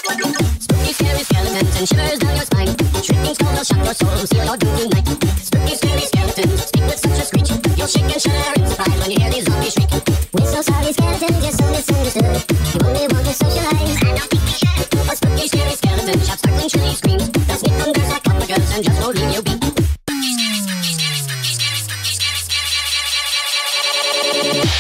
Spooky, scary skeletons and shivers down your spine. Shrieking skull will shock your soul, seal your doom tonight. Spooky, scary skeletons speak with such a screech. You'll shake and shudder in surprise when you hear these zombies shriek. We're so sorry, skeletons, you're so misunderstood. You only want to socialize, I don't think we should. A spooky, scary skeleton shouts, sparkling shrilly screams. They'll sneak under sarcophagus and just won't leave you be. Spooky, scary, spooky, scary, spooky, scary, spooky, scary, scary, scary, scary.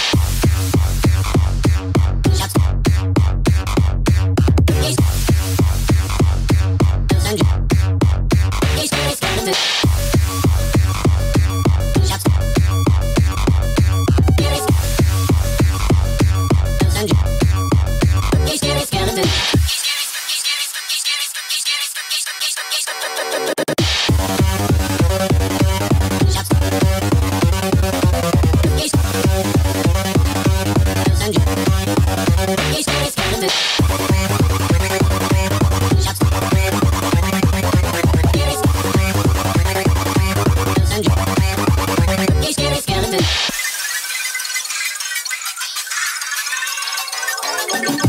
Skeleton.